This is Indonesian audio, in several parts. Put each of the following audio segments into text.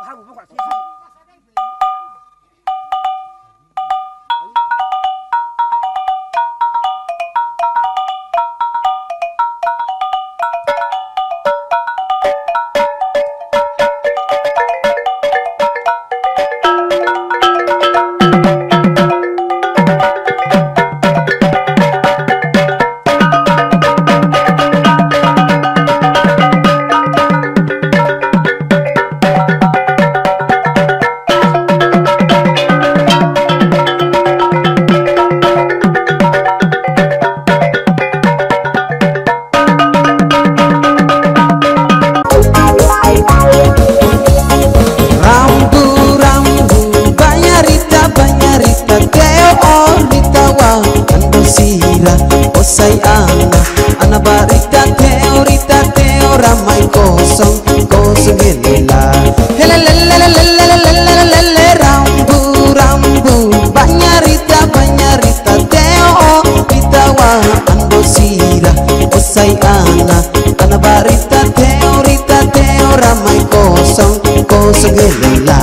Osay ana barita teo ramai kosong gelela helelelelelelelelelele rambu banyarita teo ritawa ando sira osay ana barita teo ramai kosong gelela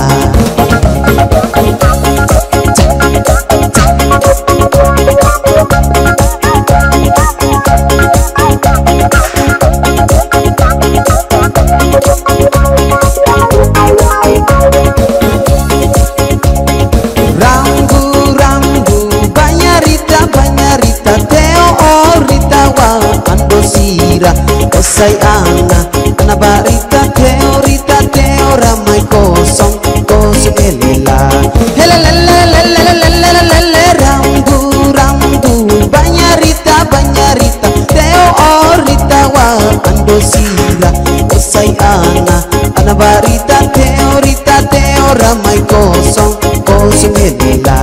Osay ana barita teo ramai kosong gelela helelelelelelelelele rambu banyarita teo ritawa ando sira osay ana barita teo ramai kosong gelela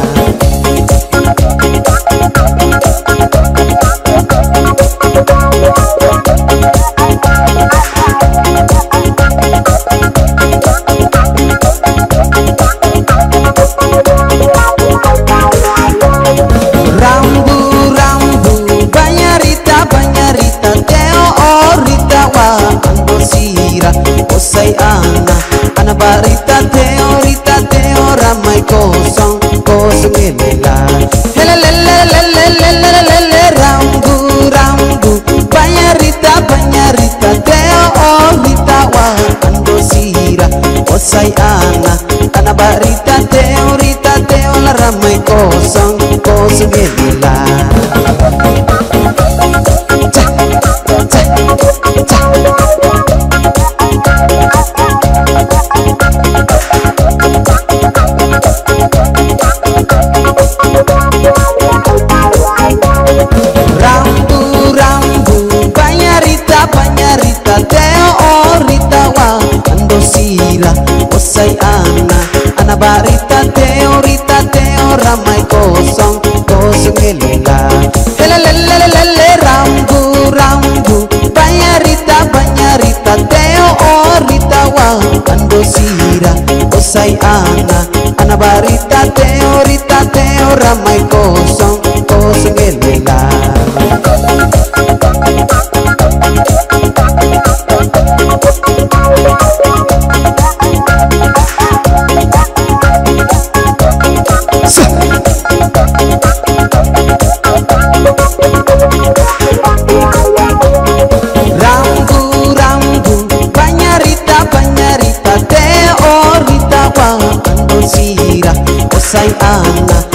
Osay ana barita teo ramai kosong gelela helelelelelelelelele rambu banyarita teo ritawa ando sira osay ana barita teo la ramai kosong gelela rambu banyarita teo ritawa ando sira osay ana barita teo ramai kosong gelela helelelelelele rambu banyarita teo ritawa ando sira osay ana barita teo ramai kosong gelela rambu banyarita teo ritawa ando sira osay ana